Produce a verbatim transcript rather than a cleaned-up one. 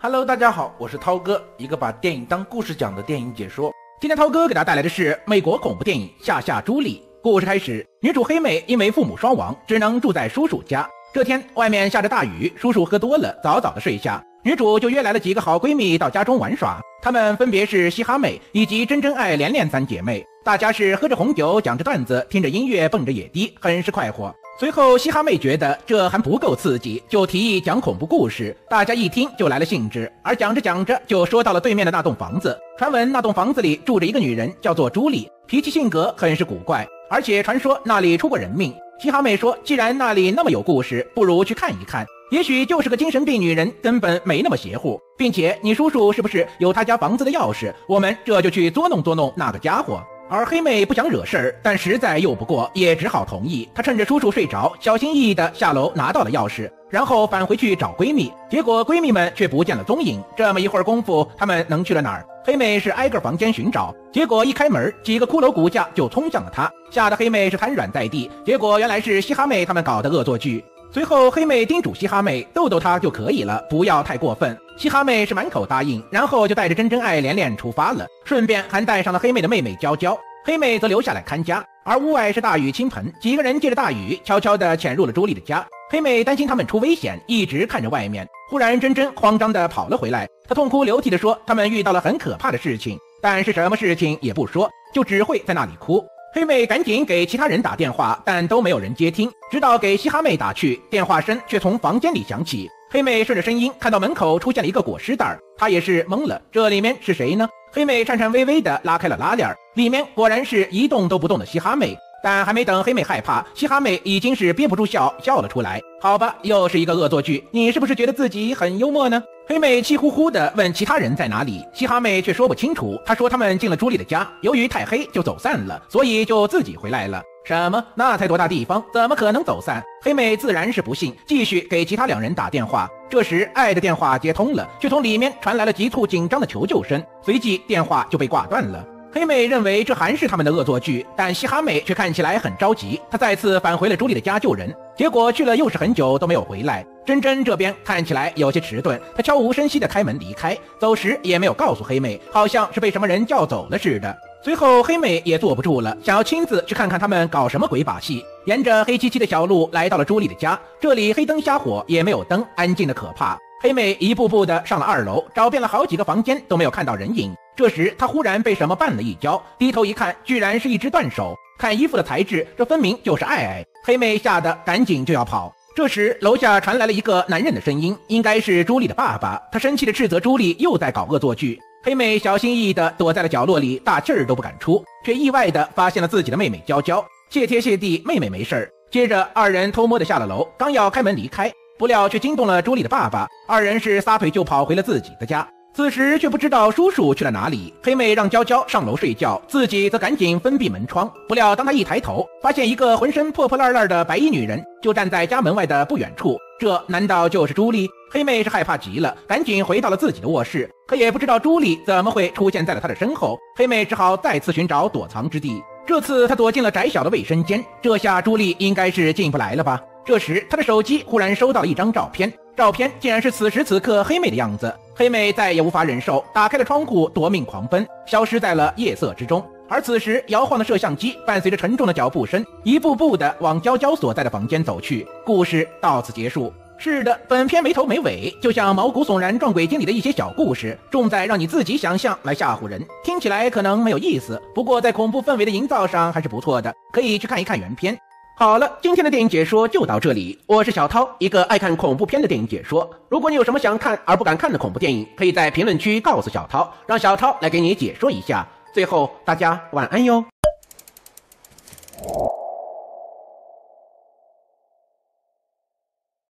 Hello， 大家好，我是涛哥，一个把电影当故事讲的电影解说。今天涛哥给大家带来的是美国恐怖电影《夏夏朱莉》。故事开始，女主黑美因为父母双亡，只能住在叔叔家。这天外面下着大雨，叔叔喝多了，早早的睡下。女主就约来了几个好闺蜜到家中玩耍，她们分别是嘻哈妹以及真真爱连连三姐妹。大家是喝着红酒，讲着段子，听着音乐，蹦着野迪，很是快活。随后嘻哈妹觉得这还不够刺激，就提议讲恐怖故事，大家一听就来了兴致。而讲着讲着就说到了对面的那栋房子，传闻那栋房子里住着一个女人，叫做朱莉，脾气性格很是古怪，而且传说那里出过人命。嘻哈妹说，既然那里那么有故事，不如去看一看，也许就是个精神病女人，根本没那么邪乎，并且你叔叔是不是有他家房子的钥匙，我们这就去捉弄捉弄那个家伙。而黑妹不想惹事儿，但实在拗不过，也只好同意。她趁着叔叔睡着，小心翼翼地下楼拿到了钥匙，然后返回去找闺蜜，结果闺蜜们却不见了踪影。这么一会儿功夫，她们能去了哪儿？黑妹是挨个房间寻找，结果一开门，几个骷髅骨架就冲向了她，吓得黑妹是瘫软在地。结果原来是嘻哈妹他们搞的恶作剧。随后黑妹叮嘱嘻哈妹逗逗她就可以了，不要太过分。嘻哈妹是满口答应，然后就带着真真爱连连出发了，顺便还带上了黑妹的妹妹娇娇。黑妹则留下来看家，而屋外是大雨倾盆，几个人借着大雨悄悄地潜入了朱莉的家。黑妹担心他们出危险，一直看着外面。忽然真真慌张地跑了回来，她痛哭流涕地说他们遇到了很可怕的事情，但是什么事情也不说，就只会在那里哭。黑妹赶紧给其他人打电话，但都没有人接听，直到给嘻哈妹打去，电话声却从房间里响起。黑妹顺着声音看到门口出现了一个裹尸袋，她也是懵了，这里面是谁呢？黑妹颤颤巍巍地拉开了拉链，里面果然是一动都不动的嘻哈妹。但还没等黑妹害怕，嘻哈妹已经是憋不住笑笑了出来。好吧，又是一个恶作剧，你是不是觉得自己很幽默呢？黑妹气呼呼地问其他人在哪里，嘻哈妹却说不清楚。她说他们进了朱莉的家，由于太黑就走散了，所以就自己回来了。什么？那才多大地方，怎么可能走散？黑妹自然是不信，继续给其他两人打电话。这时爱的电话接通了，却从里面传来了急促紧张的求救声，随即电话就被挂断了。黑妹认为这还是他们的恶作剧，但嘻哈妹却看起来很着急，她再次返回了朱莉的家救人，结果去了又是很久都没有回来。真真这边看起来有些迟钝，她悄无声息地开门离开，走时也没有告诉黑妹，好像是被什么人叫走了似的。随后黑妹也坐不住了，想要亲自去看看他们搞什么鬼把戏，沿着黑漆漆的小路来到了朱莉的家，这里黑灯瞎火，也没有灯，安静的可怕。黑妹一步步的上了二楼，找遍了好几个房间都没有看到人影。这时她忽然被什么绊了一跤，低头一看，居然是一只断手，看衣服的材质，这分明就是爱爱。黑妹吓得赶紧就要跑，这时楼下传来了一个男人的声音，应该是朱莉的爸爸，他生气的斥责朱莉又在搞恶作剧。黑妹小心翼翼地躲在了角落里，大气儿都不敢出，却意外地发现了自己的妹妹娇娇。谢天谢地，妹妹没事儿。接着二人偷摸地下了楼，刚要开门离开，不料却惊动了朱莉的爸爸，二人是撒腿就跑回了自己的家。此时却不知道叔叔去了哪里，黑妹让娇娇上楼睡觉，自己则赶紧封闭门窗。不料当她一抬头，发现一个浑身破破烂烂的白衣女人就站在家门外的不远处，这难道就是朱莉？黑妹是害怕极了，赶紧回到了自己的卧室，可也不知道朱莉怎么会出现在了她的身后，黑妹只好再次寻找躲藏之地。这次她躲进了窄小的卫生间，这下朱莉应该是进不来了吧。这时她的手机忽然收到了一张照片，照片竟然是此时此刻黑妹的样子。黑妹再也无法忍受，打开了窗户夺命狂奔，消失在了夜色之中。而此时摇晃的摄像机伴随着沉重的脚步声，一步步的往娇娇所在的房间走去。故事到此结束。是的，本片没头没尾，就像毛骨悚然撞鬼经里的一些小故事，重在让你自己想象来吓唬人。听起来可能没有意思，不过在恐怖氛围的营造上还是不错的，可以去看一看原片。好了，今天的电影解说就到这里，我是小涛，一个爱看恐怖片的电影解说。如果你有什么想看而不敢看的恐怖电影，可以在评论区告诉小涛，让小涛来给你解说一下。最后大家晚安哟。